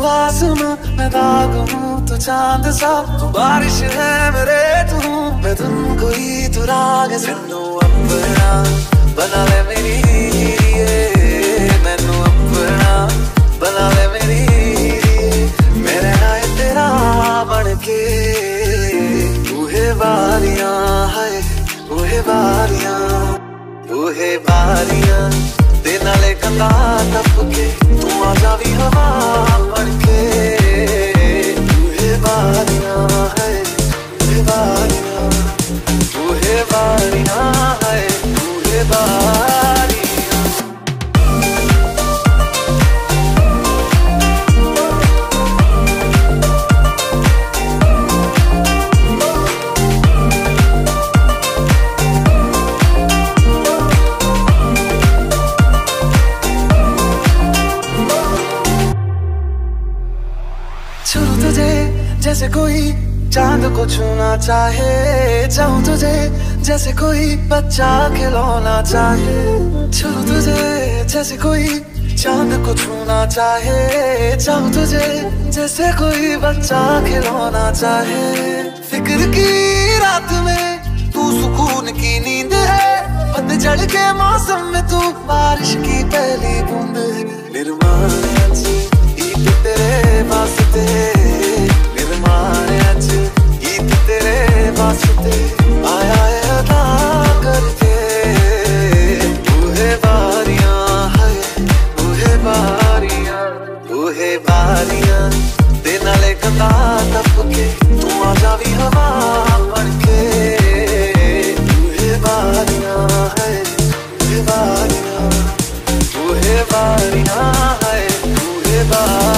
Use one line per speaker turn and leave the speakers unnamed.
आसमां मैं दाग हूँ तू चांद सा, तू बारिश है मेरे तू, मैं धुन कोई तू राग सा। मैनू अपना बना ले मेरी हीरिए, मैनू अपना बना ले मेरी हीरिए, मेरे नाल तेरा बनके। बूहे बारियां है बूहे बारियां, बूहे बारियां दे नाले कंधा टप के, तू आ जावी हवा बनके। बूहे बारियां है बूहे बारियां, बूहे बारियां है बूहे बारियां। छू तुझे जैसे कोई चांद को छूना चाहे, चाहूं तुझे जैसे कोई बच्चा खिलौना चाहे। छू तुझे जैसे कोई चांद को छूना चाहे, चाहूं तुझे जैसे कोई बच्चा खिलौना चाहे। फिक्र की रात में तू सुकून की नींद है, पतझड़ के मौसम में तू बारिश की पहली बूंद है। निर्माण गीत तेरे वास्ते, निर्माण गीत तेरे वास्ते, आया है अदा करके। बूहे बारियां है बूहे बारियां, बूहे बारियां दे नाले कंधा टप के, तू आ जावी हवा बनके। बूहे बारियां है बूहे बारियां, बूहे बारियां है बूहे बारियां।